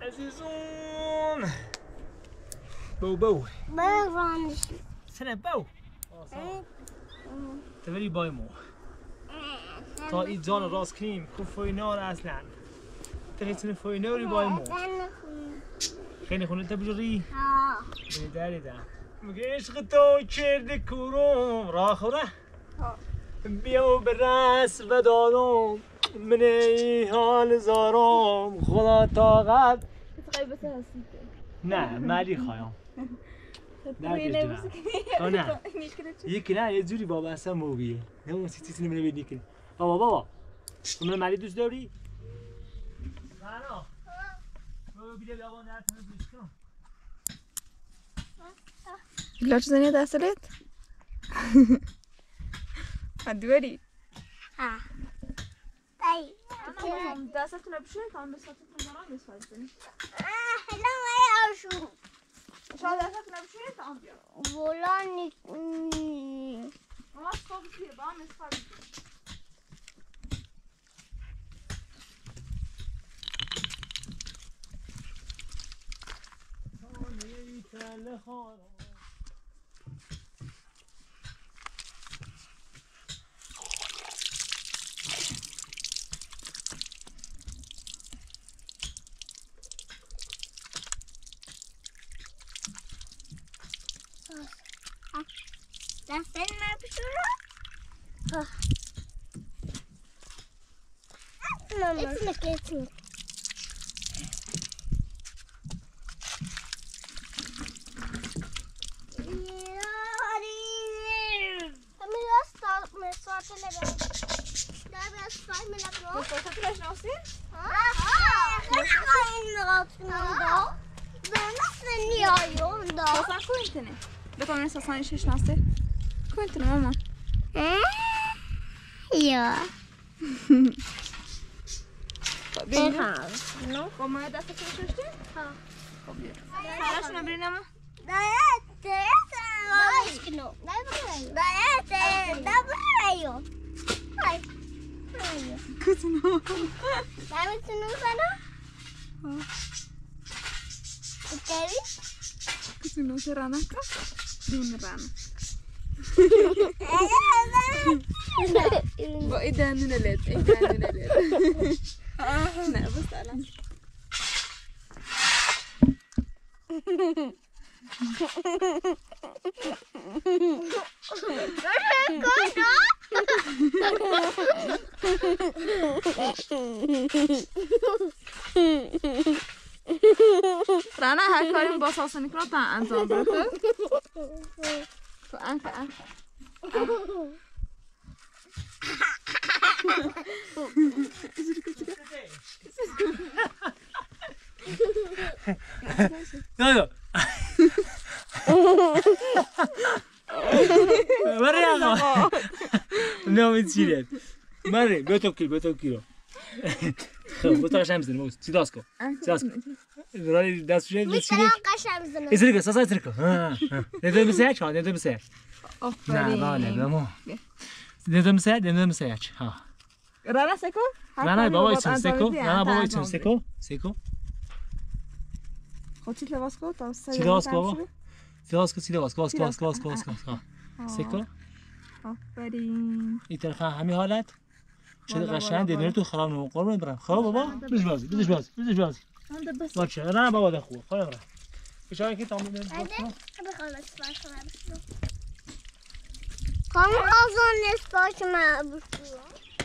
عزیزون بو سنه بو تبری بای مو تا ای جان راست کنیم که فوینار اصلا تخیصن فویناری بای مو خیلی خونه تبجری بینی داری دا مگه عشق تو کرده کروم را خوره بیاو برس و دارم من ای حال زارم خدا طاقت نه مالی خواهم نه یکی نه یه جوری بابا اصلا موقعیه نمون چیزی نمیده بید نیکنه بابا تو من مالی دوست داری؟ بابا بیده بابا نرتونه دوست کن لاش زنی دستلت؟ هدوری دستتون بشین تا هم بساتتون دارم بساتتون هلا ما يعرفوا شاید دستتون بشین تا هم بیارم بولاني ما صبح فيه بقى نصفى دستن ما بشورا اسمك بطلع من ساساني شيش ناصر كنت ماما يا بيها وما دستك شفتي ها خلاص نبرينا ما كسنو سرانا دين رانا وإذا نلت لا بس على رانا هاي كارين باصاص نكرا تا انزام بركو فأنك لا مرة يا أخو نعم تشيلت مرة بيتو كيلو بطلع شمس الموس سيداسكو برای دست شوید بسیاری ایزریکو ساسا ایزریکو ندم سیاچ ها ندم سیاچ نه باله بمو ندم سیاچ ها رانا سیکو رانا بابا ایچن سیکو رانا بابا ایچن سیکو خود چیت لباس کو تا چی لباس بابا سیداسکو سیکو آفرین این طرف همین حالت شده قشنگ دیدن تو خراب نمو قربون برم خب بابا بدش بازی باشه نه بابا ده خوب خب برم اشاره که تمام میشه کام آزون نسبت ما بشو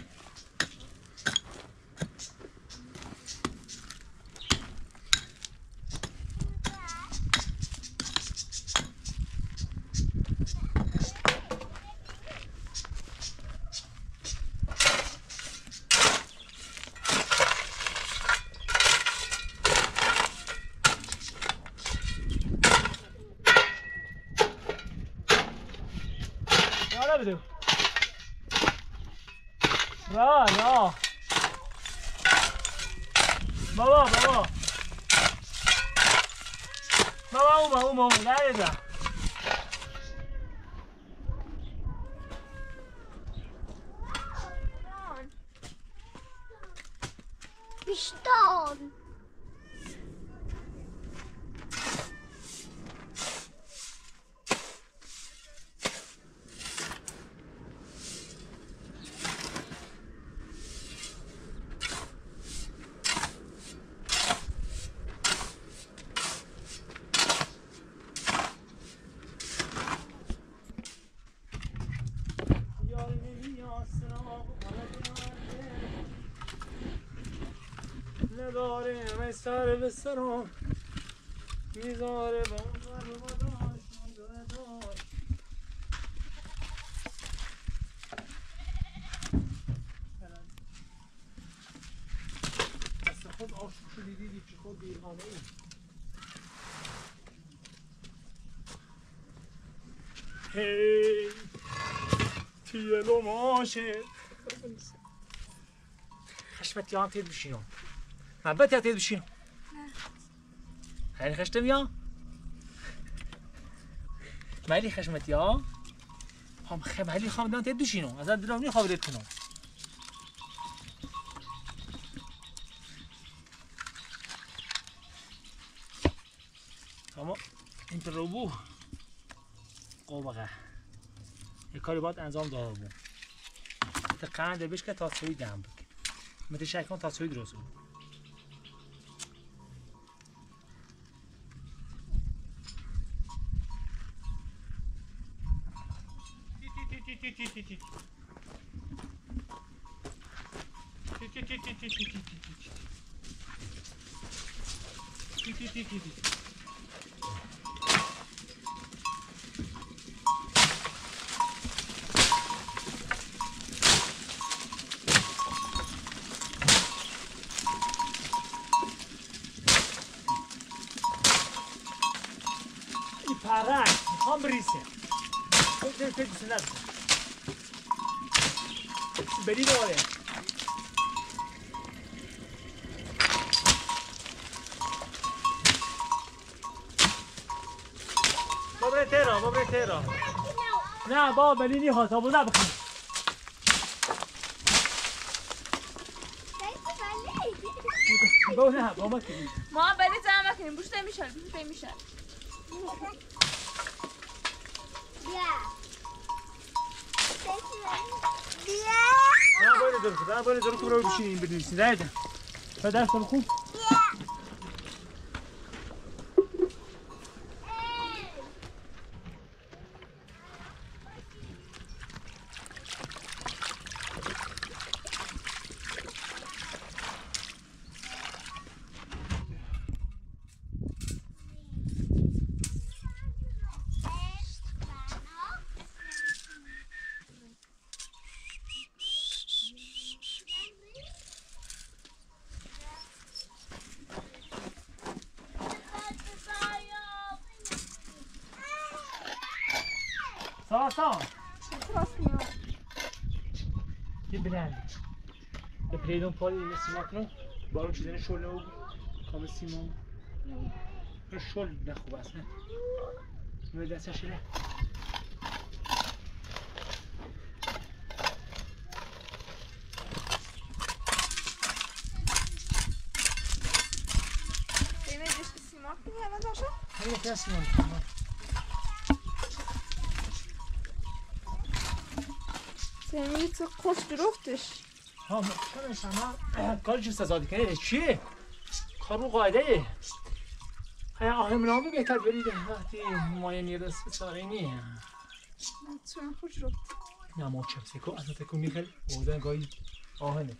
بدو را بابا اوما نریزم بیشتر نداره من سر به سرم میذاره با خود آشوب شدی دیدی که خود بیرانه ای هی تیلو ماشه خشمت یا هم تید بشینم محبت یا تید بشینم خیلی خشتم یا مالی خشمت یا هم مالی خواهم تید بشینم از دلم نی خوابیدت کنم اما این روبو قوبقه یک کاری باید انجام داده بود قند بش که تاسوی دم بکن متشکرم تاسوی درست بود پرک میخوام بریسه فکر نزد بری داره بابره تیرا نه بابا بلی نیخواد تا بود نبخیم بابا نه بابا کنیم ما هم بلی زن مکنیم بوش نمیشه نه باید دارو که برای بشینیم بنویسیم نه ایدن و درست بخون ساسا یه بلند به پلیدون پالی این سیما کنم بارون چیزن شله و کام سیما شل نخوب است نه سیما دسته شله Seni dişli simak mı hemen aşağı? Evet ya Simon. Seni hiç خوش دروفتش. ها کنم شما کاری چه سزا کنید چیه؟ کارو قاعده ای. آهم نامی بهتر برید وقتی مایه نیرس سارینی. چون خوش رفت. نه ما چه سیکو از تکو میخل بودن گاهی آهنه.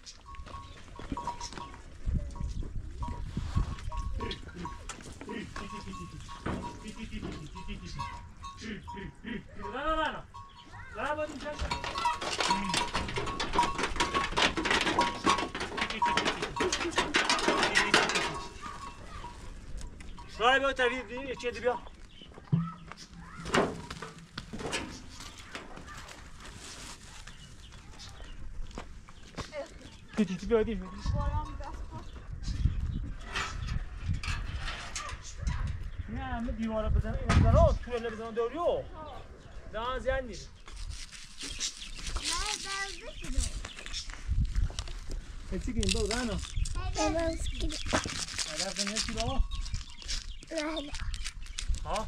لا باید اینجا شوی بیا تاوید چه دی بیا تی بیا دی نه من دیواره بزنم اینا درو توله بزنم دوریو نه زیاد نیست چی کنیم باو رانا هدف نیستی باو نه ها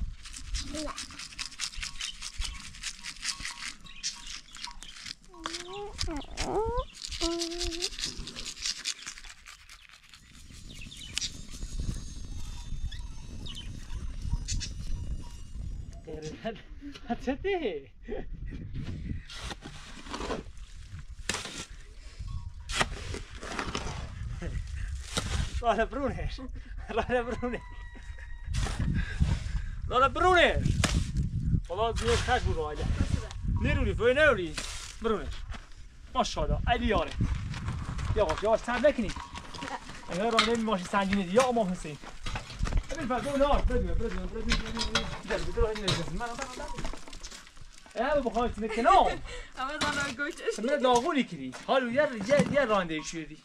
هتسدي Laat broeners. Laat broeners. Laat broeners. والله زیاد خش بود آیده. نیروی فوی نیروی. برونش. ماشاءالله. علی یاره. یواش تم نکنی. اگر راه نمی ماشی سنگینه یا امام حسین. ببین فردا اونها برو. بخوای تیم کنار. اما زنان گوشش. من لاغونی کردی. حالا یه راننده شدی.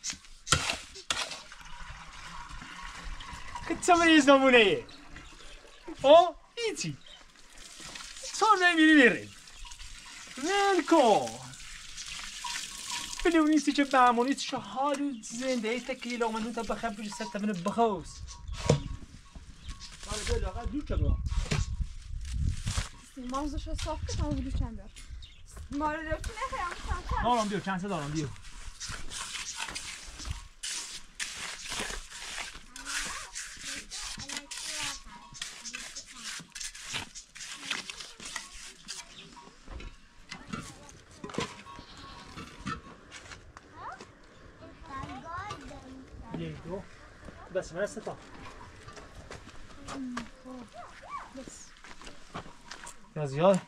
چه میز نمونه؟ آه ایچی. صار نمیری میره. ولکن. بدونی چه بعمونی چه حالو زنده ای تکیل آمدن تا بخواب بچه سر تمن بخوز. حالا دل آقا دو چه مازش صاف کن تا بودو چند بیار. ماره رو چی نخیرم دارم بیو چند دارم بیو. بس من استطاع بس يا زياد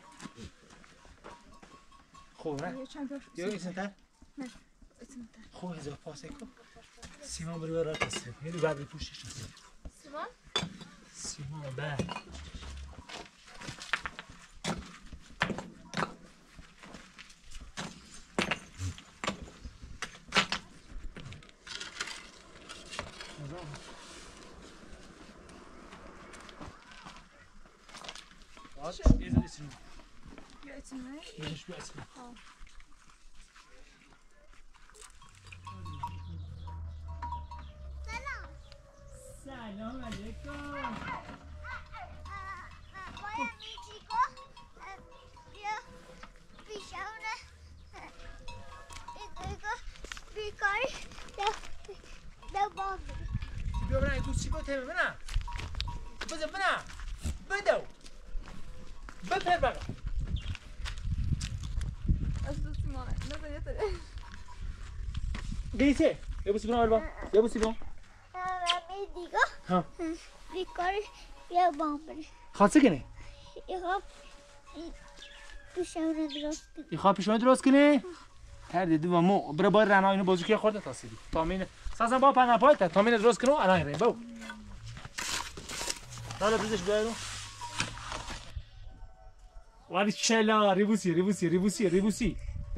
خو نه یه چند بیار يا اسنتر نه اسنتر خو هزار پاسکو سیمان برو برات است میری بعد پوشش سیمان بعد سلام علیکم باید میچیکو بیا پیشونه بیکاری دو بام بیا برای تو چی باته ببینم بزن ببینم بدو بپر بقى از دوستی مانه نزد یه تره گیته یه بوسی برام البا یه بوسی برام می دیگه ها بیکاری بیا بام بری خاصه کنه ایخواب پیشونه درست کنی ایخواب پیشونه درست کنه هر دیدو و مو برای باید رنا اینو بازوکی خورده تاسیدی تامین سازن با پنه پایت تامین درست کنو الان ریم باو حالا بزش بیارو ولی چلا ریبوسی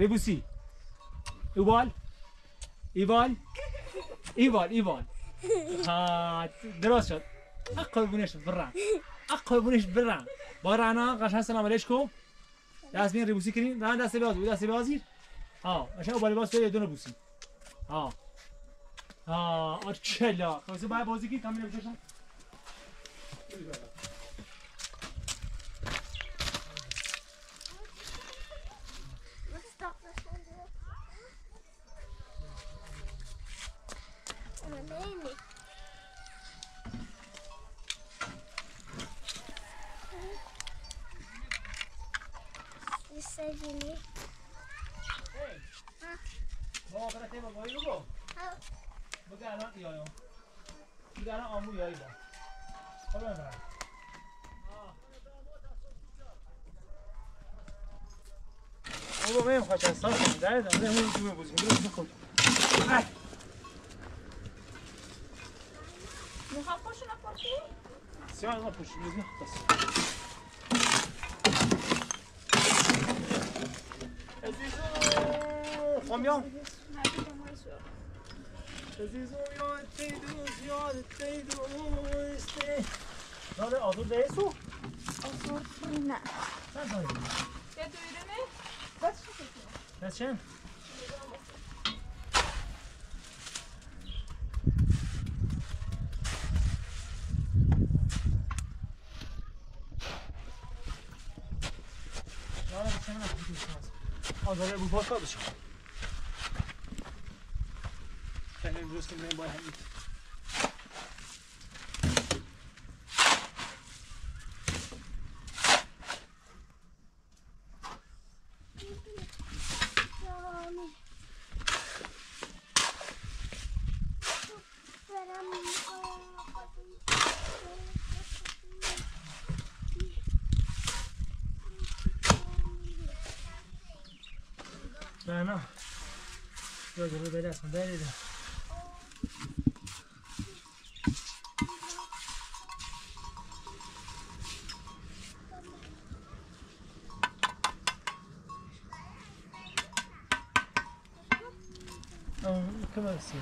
ایوال ها درست شد اقربونش برم با رنا قشنگ سلام علیکم دست بین ریبوسی کنین رنا دست بازی ها عشان بالا باز یه دونه بوسی ها چلا خلاص باید بازی کنی تامین بچشم سجلی بابا برای تیمه بایی رو گو بگه الان ایایم بگه الان آمو یایی با حالا من برم او با میم خوش از سال کنم داره همون جومه بوزیم برو بخود میخوام خوشو نپاکی؟ سیمان ما پوشی بیزنی خود است عزیزو خوامیام عزیزو یاد تیدو استه داره آدو دیسو؟ آزار نه نه داره یه دویره نه؟ بس چی کنیم؟ بس چند؟ داره بچه من اکنی آزاره بو پاس کار بشم خیلی روز که باید همید برم رو به دست دارید. كمان سير.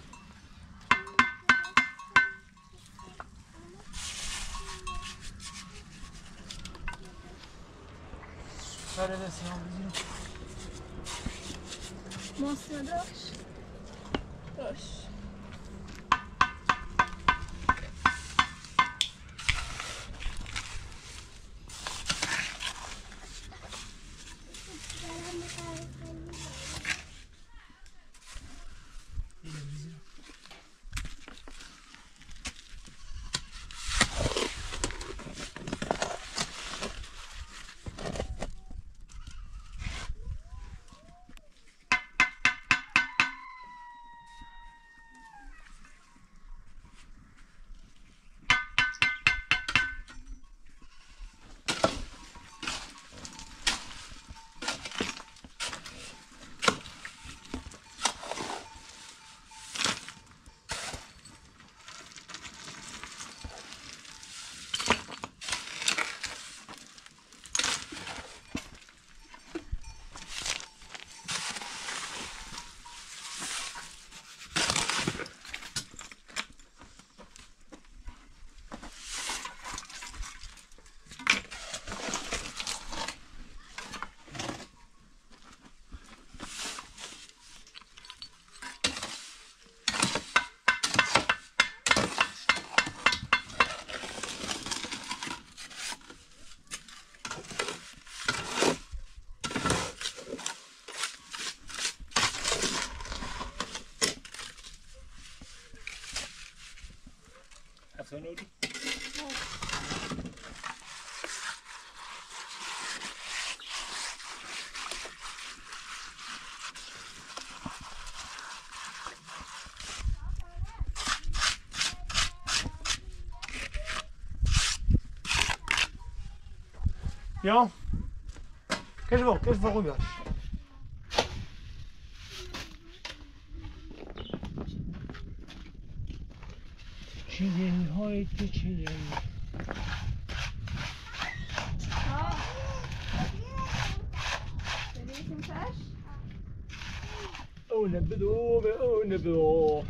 هذا بس يوم بيجي. ماست داشت. داشت. Absolutely. Ja. Kanske var Robert. چیزی های تو چیزی او نبدو به او نبدو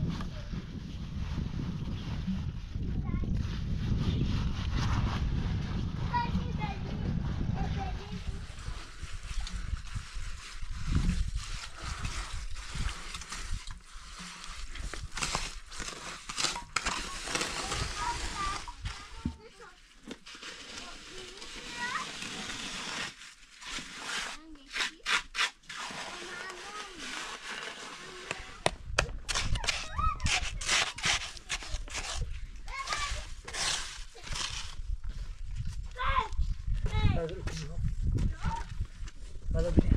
هذا بدي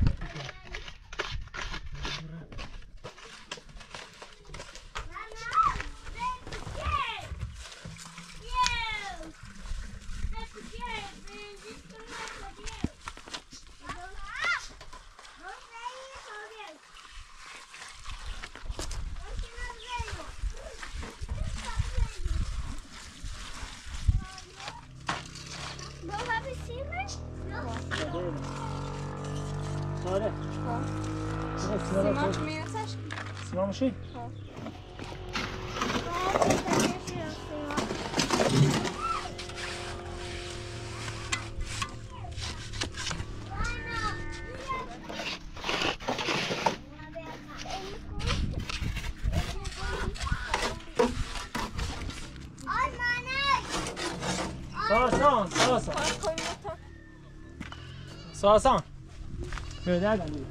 آره. سیمان چه میرسش؟ سیمان میشی؟ ساسان بده دادی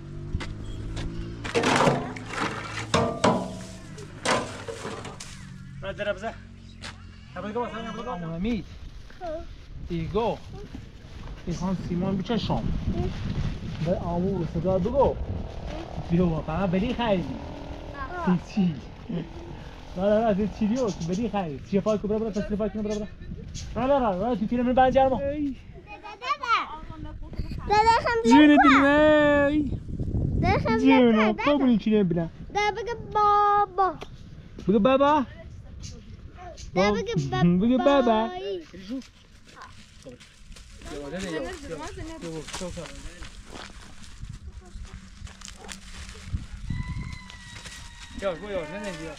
بعد دربزه هبل گو مثلا هبل گو امید ایگو ایخوان سیمان بچه شام به آمور صدا بگو بیو فقط بلی خریدی چی لا چیلیو بلی خرید چی فاک برو پس فاک برو لا تو فیلم بنجرمو دادا هم جون دلمی جونا قبول چی نبینم ده بگه بابا بگو بابا ده بگه بابا بگو بابا Yavaş, ne diyor?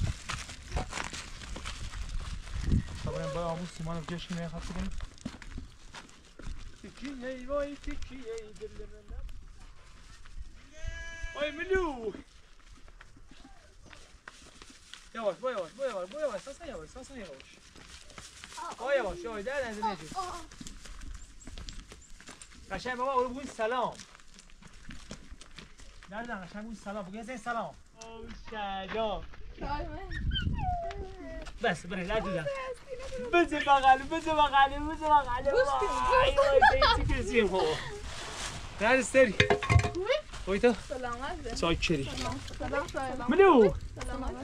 Sabırın bayağı bu simanı geçmeye hatırlayın. Fikiye vay fikiye dillerine. Vay Milu. Yavaş, yavaş, sasın yavaş. Vay yavaş, der ne diyor? Kaşay baba oğlum bugün selam. Nereden kaşay bugün selam? Bugün sen selam. سلام بس بري لا تدخل بس بغالي تعال استري ويتا سلامت سايد شري سلام منو